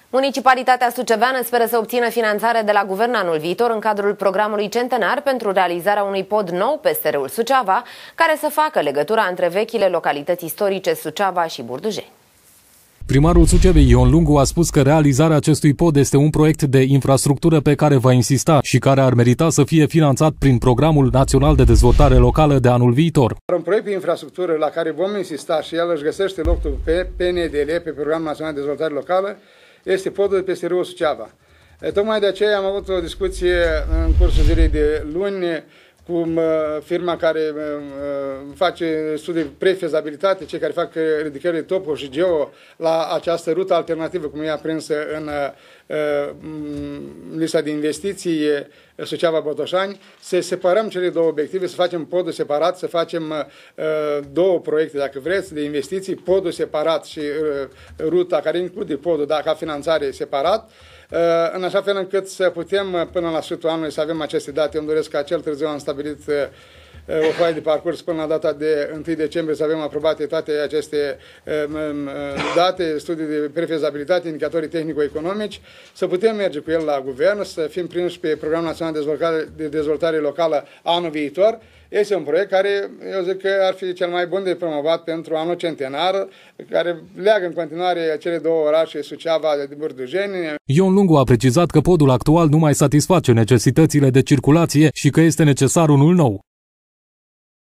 Municipalitatea suceveană speră să obțină finanțare de la guvern anul viitor în cadrul programului centenar pentru realizarea unui pod nou peste râul Suceava, care să facă legătura între vechile localități istorice Suceava și Burdujeni. Primarul Sucevei, Ion Lungu, a spus că realizarea acestui pod este un proiect de infrastructură pe care va insista și care ar merita să fie finanțat prin Programul Național de Dezvoltare Locală de anul viitor. Un proiect de infrastructură la care vom insista și el își găsește locul pe PNDL, pe Programul Național de Dezvoltare Locală, este podul peste râul Suceava. Tocmai de aceea am avut o discuție în cursul zilei de luni cu firma care face studii prefezabilitate, cei care fac ridicările topo și geo la această rută alternativă, cum e aprinsă în lista de investiții Suceava-Botoșani, să separăm cele două obiective, să facem podul separat, să facem două proiecte, dacă vreți, de investiții, podul separat și ruta care include podul, dar ca finanțare separat, în așa fel încât să putem până la sfârșitul anului să avem aceste date. Eu îmi doresc ca cel târziu am stabilit o foaie de parcurs până la data de 1 decembrie să avem aprobate toate aceste date, studii de prefezabilitate, indicatorii tehnico-economici, să putem merge cu el la guvern, să fim prinși pe Programul Național de Dezvoltare Locală anul viitor. Este un proiect care, eu zic că ar fi cel mai bun de promovat pentru anul centenar, care leagă în continuare cele două orașe, Suceava de Burdujeni. Ion Lungu a precizat că podul actual nu mai satisface necesitățile de circulație și că este necesar unul nou.